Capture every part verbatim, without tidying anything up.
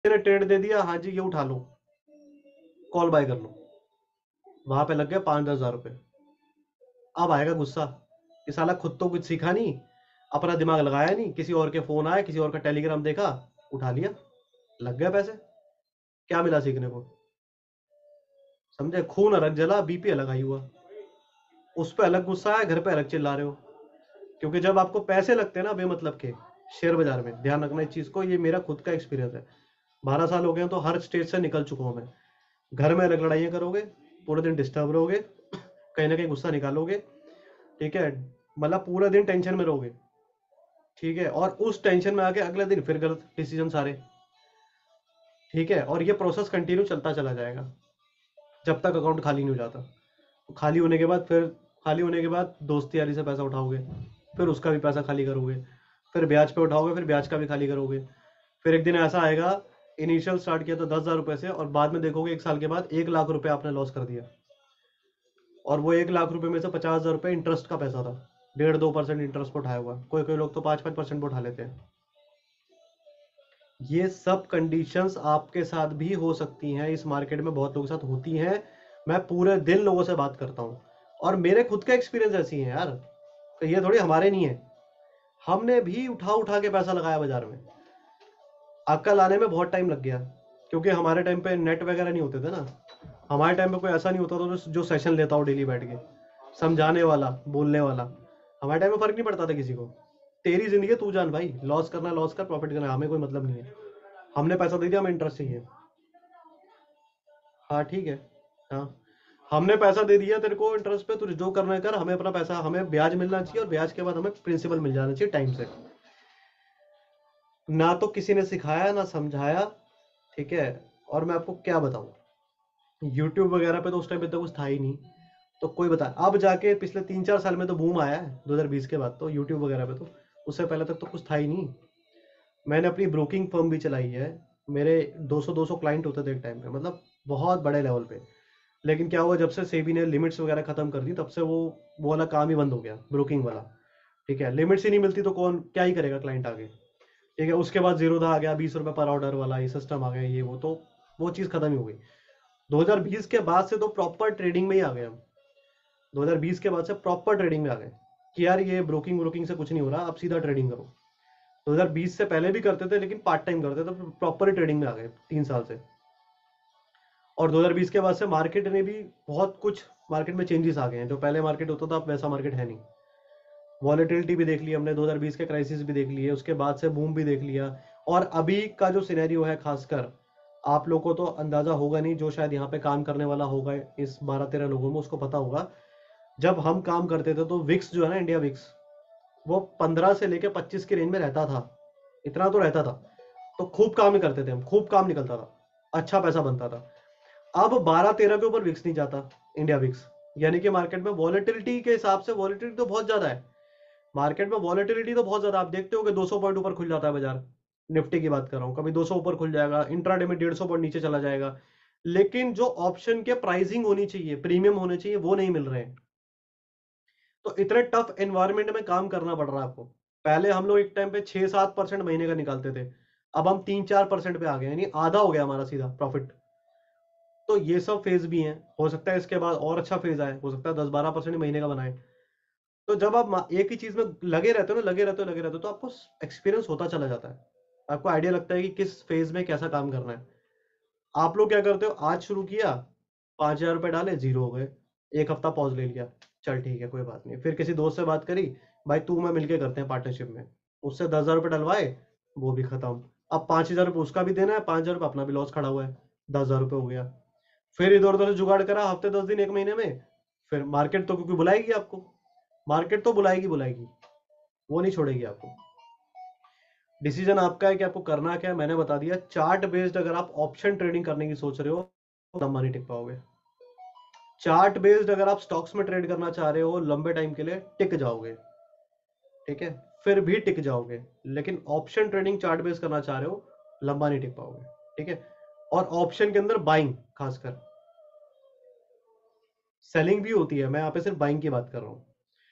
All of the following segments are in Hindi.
ने ट्रेड दे दिया, हाँ जी ये उठा लो, कॉल बाय कर लो, वहां पे लग गए पांच दस हजार रुपए। अब आएगा गुस्सा कि साला खुद तो कुछ सीखा नहीं, अपना दिमाग लगाया नहीं, किसी और के फोन आए, किसी और का टेलीग्राम देखा, उठा लिया, लग गए पैसे, क्या मिला सीखने को? समझे? खून अलग जला, बीपी अलग आई हुआ, उस पर अलग गुस्सा है, घर पे अलग चिल्ला रहे हो। क्योंकि जब आपको पैसे लगते हैं ना बेमतलब के शेयर बाजार में, ध्यान रखना इस चीज को, ये मेरा खुद का एक्सपीरियंस है, बारह साल हो गए तो हर स्टेज से निकल चुका हूं मैं। घर में अलग लड़ाइयाँ करोगे, पूरे दिन डिस्टर्ब रहोगे, कहीं ना कहीं गुस्सा निकालोगे, ठीक है, मतलब पूरा दिन टेंशन में रहोगे, ठीक है, और उस टेंशन में आके अगले दिन फिर गलत डिसीजन सारे, ठीक है, और ये प्रोसेस कंटिन्यू चलता चला जाएगा जब तक अकाउंट खाली नहीं हो जाता। खाली होने के बाद फिर खाली होने के बाद दोस्ती यारी से पैसा उठाओगे, फिर उसका भी पैसा खाली करोगे, फिर ब्याज पे उठाओगे, फिर ब्याज का भी खाली करोगे, फिर एक दिन ऐसा आएगा, इनिशियल स्टार्ट किया तो दस हजार रुपए से, और बाद में देखोगे एक साल के बाद एक लाख रुपए आपने लॉस कर दिया, और वो एक लाख रुपए में से पचास हजार रुपए इंटरेस्ट का पैसा था, डेढ़ दो परसेंट इंटरेस्ट पर उठाया हुआ, कोई कोई लोग तो पाँच पाँच परसेंट पर उठा लेते हैं। ये सब कंडीशंस आपके साथ भी हो सकती हैं, इस मार्केट में बहुत लोगों के साथ होती हैं, मैं पूरे दिन लोगों से बात करता हूँ, और मेरे खुद का एक्सपीरियंस ऐसी है यार, तो ये थोड़ी हमारे नहीं है, हमने भी उठा उठा के पैसा लगाया बाजार में, अक्ल आने में बहुत टाइम लग गया, क्योंकि हमारे टाइम पे नेट वगैरह नहीं होते थे ना, हमारे टाइम पे कोई ऐसा नहीं होता था जो जो सेशन लेता हो डेली बैठ के, समझाने वाला, बोलने वाला, हमारे टाइम में फर्क नहीं पड़ता था किसी को, तेरी जिंदगी तू जान भाई, लॉस करना लॉस कर, प्रॉफिट करना हमें कोई मतलब नहीं है, हमने पैसा दे दिया, हमें इंटरेस्ट चाहिए। हाँ ठीक है, हाँ, हमने पैसा दे दिया तेरे को इंटरेस्ट पे, तुझे जो करना है कर, हमें अपना पैसा, हमें ब्याज मिलना चाहिए, और ब्याज के बाद हमें प्रिंसिपल मिल जाना चाहिए टाइम से। ना तो किसी ने सिखाया ना समझाया, ठीक है, और मैं आपको क्या बताऊं, यूट्यूब वगैरह पे तो उस टाइम पे तो कुछ था ही नहीं, तो कोई बता, अब जाके पिछले तीन चार साल में तो बूम आया है दो हज़ार बीस के बाद तो यूट्यूब वगैरह पे, तो उससे पहले तक तो कुछ था ही नहीं। मैंने अपनी ब्रोकिंग फर्म भी चलाई है, मेरे दो सौ दो सौ क्लाइंट होते थे एक टाइम पे, मतलब बहुत बड़े लेवल पे, लेकिन क्या हुआ, जब से सेबी ने लिमिट्स वगैरह खत्म कर दी, तब से वो वो वाला काम ही बंद हो गया, ब्रोकिंग वाला, ठीक है, लिमिट्स ही नहीं मिलती तो कौन क्या ही करेगा क्लाइंट आगे, ठीक है, उसके बाद जीरो था आ गया, बीस रुपए पर ऑर्डर वाला ये सिस्टम आ गया, ये वो, तो वो चीज़ खत्म ही हो गई। दो हज़ार बीस के बाद से तो प्रॉपर ट्रेडिंग में ही आ गए हम, दो हज़ार बीस के बाद से प्रॉपर ट्रेडिंग में आ गए, कि यार ये ब्रोकिंग ब्रोकिंग से कुछ नहीं हो रहा, आप सीधा ट्रेडिंग करो। दो हज़ार बीस से पहले भी करते थे लेकिन पार्ट टाइम करते थे, प्रॉपर ट्रेडिंग में आ गए तीन साल से। और दो हज़ार बीस के बाद से मार्केट ने भी बहुत कुछ, मार्केट में चेंजेस आ गए हैं, जो पहले मार्केट होता था अब वैसा मार्केट है नहीं, वॉलेटिलिटी भी देख ली हमने, दो हज़ार बीस के क्राइसिस भी देख लिए, उसके बाद से बूम भी देख लिया, और अभी का जो सिनेरियो है, खासकर आप लोगों को तो अंदाजा होगा नहीं, जो शायद यहाँ पे काम करने वाला होगा इस बारह तेरह लोगों में, उसको पता होगा, जब हम काम करते थे तो विक्स जो है ना, इंडिया विक्स, वो पंद्रह से लेकर पच्चीस की रेंज में रहता था, इतना तो रहता था, तो खूब काम ही करते थे हम, खूब काम निकलता था, अच्छा पैसा बनता था। अब बारह तेरह के ऊपर विक्स नहीं जाता, इंडिया विक्स, यानी कि मार्केट में वॉलेटिलिटी के हिसाब से वॉलेटिलिटी तो बहुत ज्यादा है, मार्केट में वॉलेटिलिटी तो बहुत ज्यादा, आप देखते हो कि दो सौ पॉइंट ऊपर खुल जाता है बाजार, निफ्टी की बात कर रहा हूं, कभी दो सौ ऊपर खुल जाएगा, इंट्राडे में डेढ़ सौ पॉइंट नीचे चला जाएगा, लेकिन जो ऑप्शन के प्राइसिंग होनी चाहिए, प्रीमियम होने चाहिए, वो नहीं मिल रहे हैं, तो इतने टफ एनवायरमेंट में काम करना पड़ रहा है आपको। पहले हम लोग एक टाइम पे छह सात परसेंट महीने का निकालते थे, अब हम तीन चार परसेंट पे आ गए, यानी आधा हो गया हमारा सीधा प्रॉफिट। तो ये सब फेज भी हैं, हो सकता है इसके बाद और अच्छा फेज आए, हो सकता है दस बारह परसेंट महीने का बनाए। तो जब आप एक ही चीज में लगे रहते हो ना, लगे रहते हो लगे रहते हो तो आपको एक्सपीरियंस होता चला जाता है, आपको आइडिया लगता है कि किस फेज में कैसा काम करना है। आप लोग क्या करते हो, आज शुरू किया, पांच हजार रुपए डाले, जीरो हो गए, एक हफ्ता पॉज ले लिया, चल ठीक है कोई बात नहीं, फिर किसी दोस्त से बात करी, भाई तू मैं मिलके करते हैं पार्टनरशिप में, उससे दस हजार रुपये डलवाए, वो भी खत्म, अब पांच हजार रुपये उसका भी देना है, पांच हजार रुपये अपना भी लॉस खड़ा हुआ है, दस हजार रुपये हो गया। फिर इधर उधर से जुगाड़ करा, हफ्ते दस दिन एक महीने में, फिर मार्केट तो क्योंकि बुलाएगी आपको, मार्केट तो बुलाएगी बुलाएगी, वो नहीं छोड़ेगी आपको। डिसीजन आपका है कि आपको करना क्या है, मैंने बता दिया, चार्ट बेस्ड अगर आप ऑप्शन ट्रेडिंग करने की सोच रहे हो तो लंबा नहीं टिक पाओगे, चार्ट बेस्ड अगर आप स्टॉक्स में ट्रेड करना चाह रहे हो लंबे टाइम के लिए टिक जाओगे, ठीक है, फिर भी टिक जाओगे, लेकिन ऑप्शन ट्रेडिंग चार्ट बेस्ड करना चाह रहे हो लंबा नहीं टिक पाओगे, ठीक है, और ऑप्शन के अंदर बाइंग खासकर, सेलिंग भी होती है, मैं यहाँ पे सिर्फ बाइंग की बात कर रहा हूँ,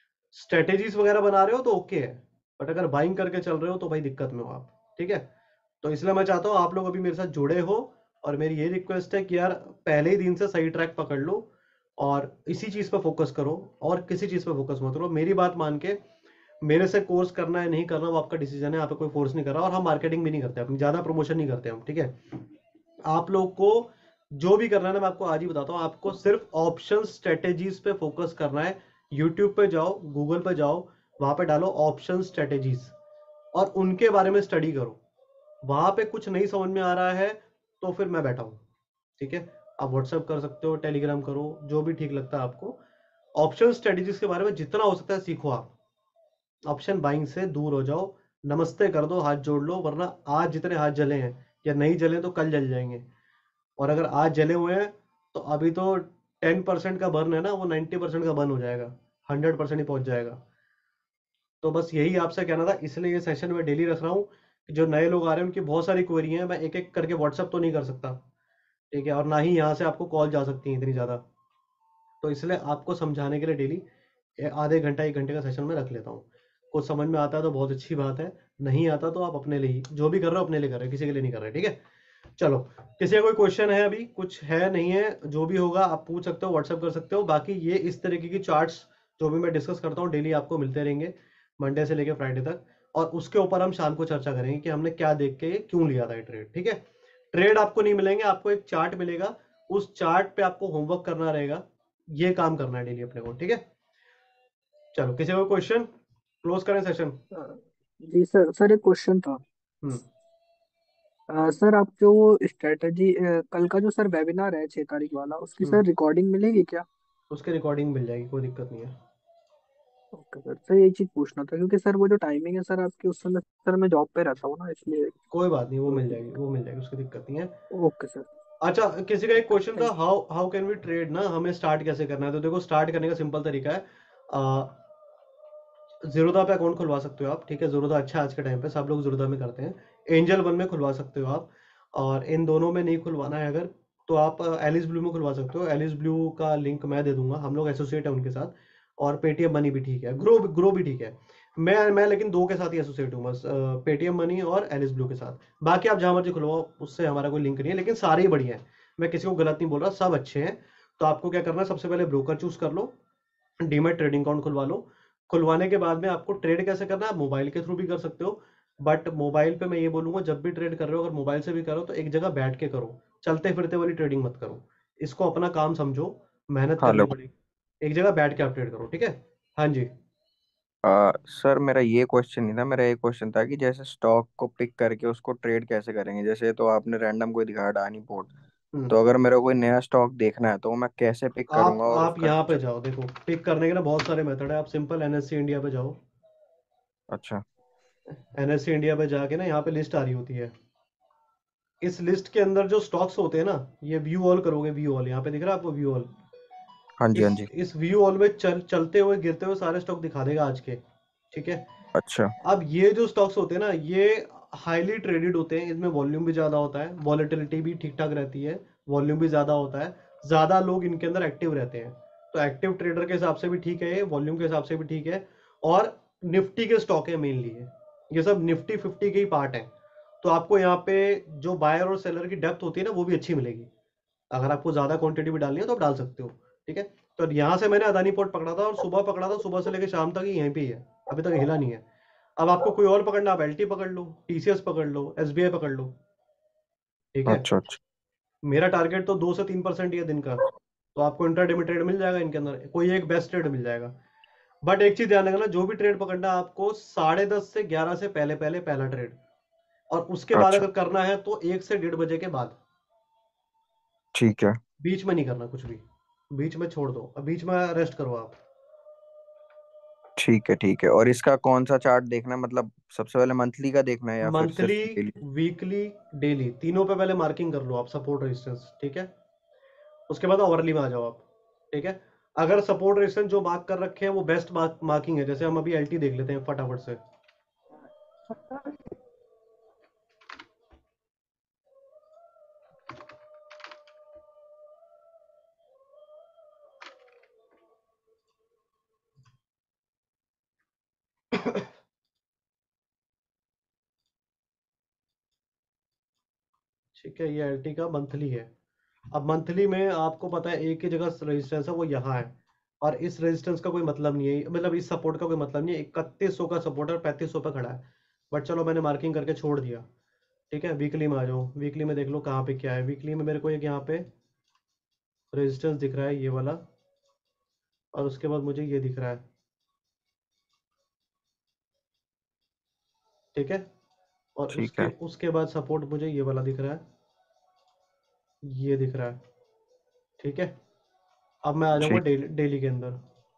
स्ट्रेटेजीज वगैरह बना रहे हो तो ओके है, बट अगर बाइंग करके चल रहे हो तो भाई दिक्कत में हो आप, ठीक है। तो इसलिए मैं चाहता हूँ आप लोग अभी मेरे साथ जुड़े हो, और मेरी ये रिक्वेस्ट है कि यार पहले ही दिन से सही ट्रैक पकड़ लो और इसी चीज़ पे फोकस करो, और किसी चीज़ पे फोकस मत करो। मेरी बात मान के मेरे से कोर्स करना है नहीं करना वो आपका डिसीजन है, यहाँ पे कोई फोर्स नहीं कर रहा, और हम मार्केटिंग भी नहीं करते, अपनी ज़्यादा प्रमोशन नहीं करते हम, ठीक है। आप लोग को जो भी करना है ना, मैं आपको आज ही बताता हूँ, आपको सिर्फ ऑप्शन स्ट्रेटेजीज पे फोकस करना है। यूट्यूब पे जाओ, गूगल पे जाओ, वहां पे डालो ऑप्शन स्ट्रेटेजीज और उनके बारे में स्टडी करो। वहां पे कुछ नहीं समझ में आ रहा है तो फिर मैं बैठा हूँ, ठीक है। आप व्हाट्सएप कर सकते हो, टेलीग्राम करो, जो भी ठीक लगता है आपको। ऑप्शन स्ट्रेटेजीज के बारे में जितना हो सकता है सीखो आप। ऑप्शन बाइंग से दूर हो जाओ, नमस्ते कर दो, हाथ जोड़ लो, वरना आज जितने हाथ जले हैं या नहीं जले तो कल जल जाएंगे। और अगर आज जले हुए हैं तो अभी तो टेन परसेंट का बर्न है ना, वो नाइन्टी परसेंट का बर्न हो जाएगा, हंड्रेड परसेंट ही पहुंच जाएगा। तो बस यही आपसे कहना था, इसलिए ये सेशन मैं डेली रख रहा हूँ कि जो नए लोग आ रहे हैं उनकी बहुत सारी क्वेरी हैं, मैं एक एक करके व्हाट्सअप तो नहीं कर सकता, ठीक है, और ना ही यहाँ से आपको कॉल जा सकती है इतनी ज़्यादा। तो इसलिए आपको समझाने के लिए डेली आधे घंटा एक घंटे का सेशन में रख लेता हूँ। कुछ समझ में आता है तो बहुत अच्छी बात है, नहीं आता तो आप अपने लिए ही जो भी कर रहे हो अपने लिए कर रहे हो, किसी के लिए नहीं कर रहे, ठीक है। चलो, किसी का कोई क्वेश्चन है? अभी कुछ है नहीं है? जो भी होगा आप पूछ सकते हो, व्हाट्सएप कर सकते हो। बाकी ये इस तरीके की चार्ट्स जो भी मैं डिस्कस करता हूँ डेली आपको मिलते रहेंगे, मंडे से लेकर फ्राइडे तक। और उसके ऊपर हम शाम को चर्चा करेंगे कि हमने क्या देख के क्यों लिया था ये ट्रेड, ठीक है। ट्रेड आपको नहीं मिलेंगे, आपको एक चार्ट मिलेगा, उस चार्ट पे आपको होमवर्क करना रहेगा, ये काम करना है डेली अपने को, ठीक है। चलो, किसी का क्वेश्चन? क्लोज करें सेशन। अ, जी सर, सर एक क्वेश्चन था। हम्म। अ, सर आप जो वो स्ट्रेटजी, कल का जो सर वेबिनार है छह तारीख वाला, उसकी हम्म। सर रिकॉर्डिंग मिलेगी क्या? उसकी रिकॉर्डिंग मिल जाएगी, कोई दिक्कत नहीं है। ओके सर, सर यही चीज पूछना था क्योंकि सर वो जो टाइमिंग है सर आपकी, उस समय सर मैं जॉब पे रहता हूँ ना, इसलिए। कोई बात नहीं, वो तो मिल जाएगी, वो मिल जाएगी, उसकी दिक्कत नहीं है। Okay sir. अच्छा, किसी का एक क्वेश्चन था, thank how how can we trade ना, हमें स्टार्ट कैसे करना है? तो देखो, स्टार्ट करने का सिंपल तरीका है। जीरोधा पे अकाउंट खुलवा सकते हो आप, ठीक है। जीरोधा अच्छा है आज के टाइम पे, सब लोग जीरोधा में करते हैं। एंजल वन में खुलवा सकते हो आप, और इन दोनों में नहीं खुलवाना है अगर, तो आप एलिस ब्लू में खुलवा सकते हो। एलिस ब्लू का लिंक मैं दे दूंगा, हम लोग एसोसिएट है उनके साथ। और पेटीएम मनी भी ठीक है, ग्रो ग्रो भी ठीक है। मैं मैं लेकिन दो के साथ ही एसोसिएट हूँ बस, पेटीएम मनी और एलिस ब्लू के साथ। बाकी आप जहां मर्जी खुलवाओ, उससे हमारा कोई लिंक नहीं है, लेकिन सारे ही बढ़िया है। मैं किसी को गलत नहीं बोल रहा, सब अच्छे हैं। तो आपको क्या करना है, सबसे पहले ब्रोकर चूज कर लो, डीमेट ट्रेडिंग अकाउंट खुलवा लो। खुलवाने के बाद में आपको ट्रेड कैसे करना है, मोबाइल के थ्रू भी कर सकते हो। बट मोबाइल पे मैं ये बोलूंगा, जब भी ट्रेड कर रहे हो अगर मोबाइल से भी करो तो एक जगह बैठ के करो, चलते फिरते वाली ट्रेडिंग मत करो। इसको अपना काम समझो, मेहनत करनी हेलो। पड़ेगी। एक जगह बैठ के आप ट्रेड करो, ठीक है। हाँ जी। आ, सर मेरा ये क्वेश्चन नहीं था, मेरा ये क्वेश्चन था कि जैसे स्टॉक को पिक करके उसको ट्रेड कैसे करेंगे। जैसे तो आपने रैंडम कोई दिखाया डानी पोर्ट, हम्म। तो अगर मेरे को कोई नया स्टॉक देखना है तो वो मैं कैसे पिक आप करूंगा और आप उसका यहाँ पे च- जाओ, देखो पिक करने के ना बहुत सारे मेथड है। आप सिंपल एनएससी इंडिया पे जाओ। अच्छा। एनएससी इंडिया पे जाके ना यहाँ पे लिस्ट आ रही होती है। इस लिस्ट के अंदर जो स्टॉक्स होते हैं ना, ये व्यू ऑल करोगे, व्यू ऑल यहाँ पे दिख रहा है आपको, व्यू ऑल। हाँ जी, हाँ इस जी। इस व्यू ऑल में चल चलते हुए गिरते हुए सारे स्टॉक दिखा देगा आज के, ठीक है। अच्छा। अब ये जो स्टॉक्स होते हैं ना, ये हाईली ट्रेडेड होते हैं, इसमें वॉल्यूम भी ज़्यादा होता है, वॉलेटिलिटी भी ठीक ठाक रहती है, वॉल्यूम भी ज़्यादा होता है, ज़्यादा लोग इनके अंदर एक्टिव रहते हैं। तो एक्टिव ट्रेडर के हिसाब से भी ठीक है, ये वॉल्यूम के हिसाब से भी ठीक है। और निफ्टी के स्टॉक है मेनली ये ये सब निफ्टी फिफ्टी के ही पार्ट है। तो आपको यहाँ पे जो बायर और सेलर की डेप्थ होती है ना, वो भी अच्छी मिलेगी। अगर आपको ज़्यादा क्वांटिटी भी डालनी है तो आप डाल सकते हो, ठीक है। तो यहाँ से मैंने अदानी पोर्ट पकड़ा था, और सुबह पकड़ा था, सुबह से लेकर शाम तक ही यहीं पे ही है, अभी तक हिला नहीं है। अब आपको कोई और पकड़ना, आप एलटी पकड़ लो, टीसीएस पकड़ लो, एसबीआई पकड़ लो, ठीक है। अच्छा। अच्छा। मेरा टारगेट तो दो से तीन परसेंट ही है दिन का। तो आपको इंट्राडे में ट्रेड मिल जाएगा, इनके अंदर कोई एक बेस्ट ट्रेड मिल जाएगा। बट एक चीज ध्यान रखना, जो भी ट्रेड पकड़ना है आपको साढ़े दस से ग्यारह से पहले पहले पहला ट्रेड, और उसके बाद अच्छा। अगर करना है तो एक से डेढ़ बजे के बाद। ठीक है। बीच में नहीं करना कुछ भी, बीच में छोड़ दो, अब बीच में रेस्ट करो आप। ठीक है। ठीक है। और इसका कौन सा चार्ट देखना है, मतलब सबसे पहले मंथली का देखना है या फिर मंथली, सिर्फ डेली? वीकली, डेली, तीनों पे पहले मार्किंग कर लो आप, सपोर्ट रेजिस्टेंस, ठीक है। उसके बाद आवरली में आ जाओ आप, ठीक है। अगर सपोर्ट रेजिस्टेंस जो मार्क कर रखे हैं वो बेस्ट मार्किंग है, जैसे हम अभी एलटी देख लेते हैं फटाफट से। ठीक है, ये एल टी का मंथली है। अब मंथली में आपको पता है एक ही जगह रेजिस्टेंस है, वो यहाँ है, और इस रेजिस्टेंस का कोई मतलब नहीं है, मतलब इस सपोर्ट का कोई मतलब नहीं है। इकतीस सौ का सपोर्ट है, पैंतीस सौ पे खड़ा है, बट चलो मैंने मार्किंग करके छोड़ दिया। ठीक है, वीकली में आ जाओ, वीकली में देख लो कहाँ पे क्या है। वीकली में मेरे को एक यहाँ पे रेजिस्टेंस दिख रहा है, ये वाला, और उसके बाद मुझे ये दिख रहा है। ठीक है, और ठीक उसके है। उसके बाद सपोर्ट मुझे ये वाला दिख रहा है, ये दिख रहा है। ठीक है, अब मैं आ जाऊंगा ठीक। डेली डेली के अंदर।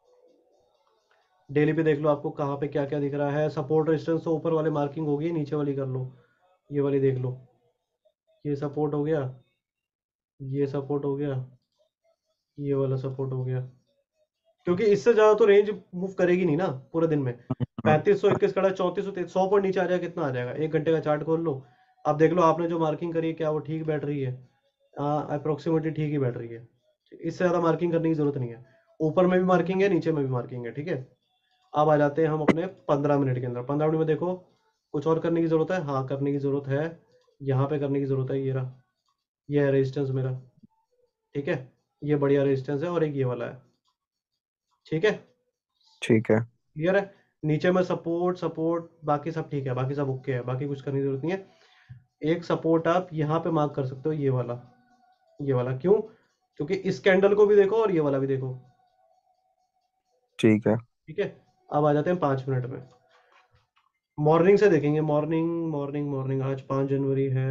डेली पे देख लो आपको कहाँ पे क्या क्या दिख रहा है। सपोर्ट रेजिस्टेंस तो ऊपर वाले मार्किंग होगी, नीचे वाली कर लो, ये वाली देख लो। ये सपोर्ट हो गया, ये सपोर्ट हो गया, ये वाला सपोर्ट हो गया। क्योंकि इससे ज्यादा तो रेंज मूव करेगी नहीं ना पूरे दिन में। हम्म, पैंतीस सौ इक्कीस खड़ा, चौंतीस सौ सौ पॉइंट नीचे आ जाएगा, कितना आ जाएगा? एक घंटे का चार्ट खोल लो, अब देख लो आपने जो मार्किंग करी है क्या वो ठीक बैठ रही है? अप्रोक्सीमेटली ठीक ही बैठ रही है। इससे ज्यादा मार्किंग करने की जरूरत नहीं है। ऊपर में भी मार्किंग है, नीचे में भी मार्किंग है। ठीक है, अब आ जाते हैं हम अपने पंद्रह मिनट के अंदर। पंद्रह मिनट में देखो कुछ और करने की जरूरत है? हाँ, करने की जरूरत है। यहाँ पे करने की जरूरत है, ये रहा, ये है रेजिस्टेंस मेरा। ठीक है, ये बढ़िया रेजिस्टेंस है, और एक ये वाला है। ठीक है, ठीक है। क्लियर है? नीचे में सपोर्ट सपोर्ट बाकी सब ठीक है, बाकी सब ओके है, बाकी कुछ करने की जरूरत नहीं है। एक सपोर्ट आप यहाँ पे मार्क कर सकते हो, ये वाला, ये वाला क्यों? क्योंकि इस कैंडल को भी देखो और ये वाला भी देखो। ठीक है। ठीक है, अब आ जाते हैं पाँच मिनट में। मॉर्निंग से देखेंगे, मॉर्निंग मॉर्निंग मॉर्निंग आज पाँच जनवरी है।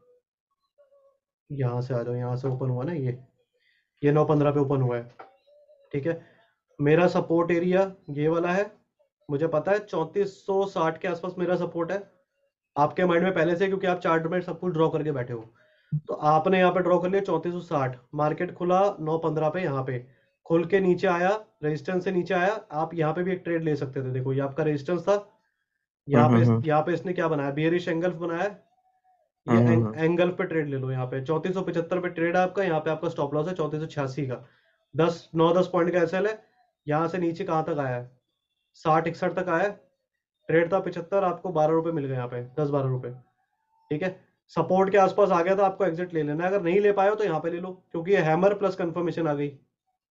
यहाँ से आ जाओ, यहाँ से ओपन हुआ ना ये ये नौ पंद्रह पे ओपन हुआ है। ठीक है, मेरा सपोर्ट एरिया ये वाला है, मुझे पता है चौंतीस सौ साठ के आसपास मेरा सपोर्ट है। आपके माइंड में पहले से, क्योंकि आप चार्ट में सब कुछ ड्रॉ करके बैठे हो, तो आपने यहाँ पे ड्रॉ कर लिया चौंतीस सौ साठ। मार्केट खुला नौ पंद्रह पे, यहाँ पे खुल के नीचे आया, रेजिस्टेंस से नीचे आया। आप यहाँ पे भी एक ट्रेड ले सकते थे, देखो ये आपका रेजिस्टेंस था। हम्म यहाँ पे हम्म यहाँ पे इसने क्या बनाया, बियरिश एंगल्फ बनाया। ये हम्म एंग, हम्म, एंगल्फ पे ट्रेड ले लो। यहाँ पे चौंतीस सौ पचहत्तर पे ट्रेड है आपका, यहाँ पे आपका स्टॉप लॉस है चौंतीस सौ छियासी का। दस नौ दस पॉइंट का एसएल है। यहाँ से नीचे कहाँ तक आया है? साठ इकसठ तक आया है। ट्रेड था पचहत्तर, आपको बारह रुपए मिल गए यहाँ पे, दस बारह रुपए। ठीक है, सपोर्ट के आसपास आ गया था, आपको एग्जिट ले लेना है। अगर नहीं ले पाए हो तो यहाँ पे ले लो, क्योंकि ये हैमर प्लस कंफर्मेशन आ गई।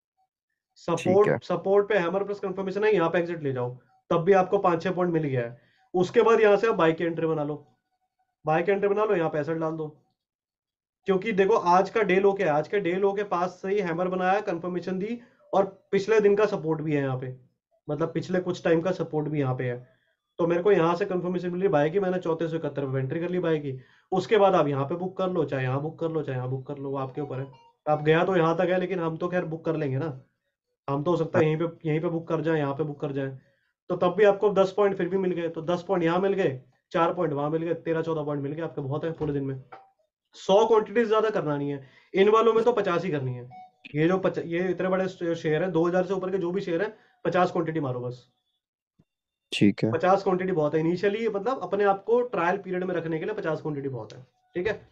ठीक है। सपोर्ट सपोर्ट पे हैमर प्लस कंफर्मेशन है, यहाँ पे एग्जिट ले जाओ, तब भी आपको पाँच छह पॉइंट मिल गया है। उसके बाद यहाँ से आप बाई की एंट्री बना लो, बाई की एंट्री बना लो, यहाँ पे एसेट डाल दो। क्योंकि देखो आज का डे लो क्या है, आज के डे लो के पास से ही हैमर बनाया, कंफर्मेशन दी, और पिछले दिन का सपोर्ट भी है यहाँ पे, मतलब पिछले कुछ टाइम का सपोर्ट भी यहाँ पे है। तो मेरे को यहाँ से कंफर्मेशन मिली बाय की, मैंने चौथे सौ इकहत्तर पे एंट्री कर ली बाय की। उसके बाद आप यहाँ पे बुक कर लो, चाहे यहाँ बुक कर लो, चाहे यहाँ बुक कर लो, वो आपके ऊपर है। आप गया तो यहाँ तक है, लेकिन हम तो खैर बुक कर लेंगे ना। हम तो हो सकता हाँ, है यहीं पे यहीं पे बुक कर जाए, यहाँ पे बुक कर जाए, तो तब भी आपको दस पॉइंट फिर भी मिल गए। तो दस पॉइंट यहाँ मिल गए, चार पॉइंट वहां मिल गए, तेरह चौदह पॉइंट मिल गए आपके, बहुत है पूरे दिन में। सौ क्वांटिटी ज्यादा करना नहीं है, इन वालों में तो पचास ही करनी है। ये जो पच, ये इतने बड़े शेयर है, दो हजार से ऊपर के जो भी शेयर है, पचास क्वांटिटी मारो बस। ठीक है। पचास क्वांटिटी बहुत है इनिशियली, मतलब अपने आप को ट्रायल पीरियड में रखने के लिए पचास क्वांटिटी बहुत है। ठीक है,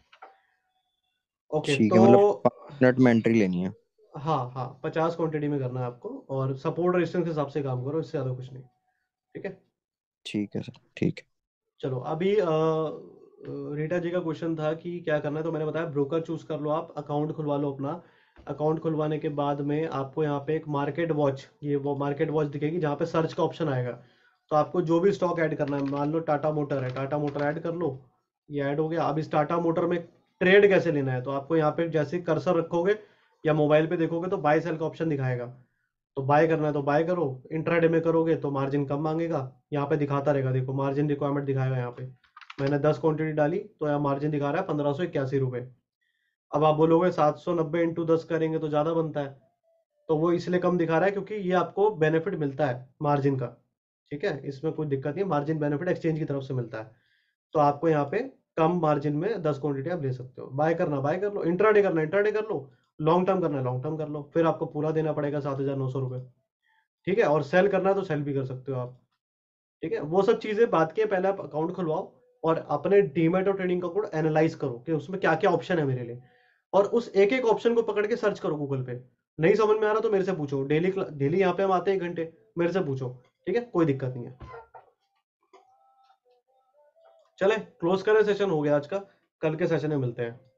ओके ठीक तो है, मतलब पाँच मिनट में एंट्री लेनी है। हाँ हाँ, पचास क्वांटिटी में करना है आपको, और सपोर्ट रेजिस्टेंस के हिसाब से काम करो, इससे ज्यादा कुछ नहीं। ठीक है, ठीक है सर, ठीक है। चलो अभी अ, रीटा जी का क्वेश्चन था कि क्या करना है, तो मैंने बताया ब्रोकर चूज कर लो, आप अकाउंट खुलवा लो अपना। अकाउंट खुलवाने के बाद में आपको यहाँ पे एक मार्केट वॉच, ये वो मार्केट वॉच दिखेगी जहाँ पे सर्च का ऑप्शन आएगा। तो आपको जो भी स्टॉक ऐड करना है, मान लो टाटा मोटर है, टाटा मोटर ऐड कर लो। ये ऐड हो गया। अब इस टाटा मोटर में ट्रेड कैसे लेना है, तो आपको यहाँ पे जैसे कर्सर रखोगे या मोबाइल पे देखोगे तो बाय सेल का ऑप्शन दिखाएगा। तो बाय करना है तो बाय करो, इंट्राडे में करोगे तो मार्जिन कम मांगेगा। यहाँ पे दिखाता रहेगा, देखो मार्जिन रिक्वायरमेंट दिखाएगा यहाँ पे। मैंने दस क्वांटिटी डाली तो यहाँ मार्जिन दिखा रहा है पंद्रह सौ इक्यासी रुपये। अब आप बोलोगे सात सौ नब्बे इंटू दस करेंगे तो ज़्यादा बनता है, तो वो इसलिए कम दिखा रहा है क्योंकि ये आपको बेनिफिट मिलता है मार्जिन का। ठीक है, इसमें कोई दिक्कत नहीं, मार्जिन बेनिफिट एक्सचेंज की तरफ से मिलता है। तो आपको यहाँ पे कम मार्जिन में दस क्वांटिटी आप ले सकते हो। बाय करना बाय कर लो, इंट्राडे करना इंट्राडे कर लो, लॉन्ग टर्म करना है लॉन्ग टर्म कर लो, फिर आपको पूरा देना पड़ेगा सात हजार नौ सौ रुपये। ठीक है, और सेल करना है तो सेल भी कर सकते हो आप। ठीक है, वो सब चीजें बात की है, पहले आप अकाउंट खुलवाओ और अपने डीमेट और ट्रेडिंग अकाउंट एनालाइज करो कि उसमें क्या क्या ऑप्शन है मेरे लिए, और उस एक एक ऑप्शन को पकड़ के सर्च करो गूगल पे। नहीं समझ में आ रहा तो मेरे से पूछो, डेली डेली यहाँ पे हम आते हैं एक घंटे, मेरे से पूछो। ठीक है, कोई दिक्कत नहीं है। चले क्लोज करें, सेशन हो गया आज का, कल के सेशन में मिलते हैं।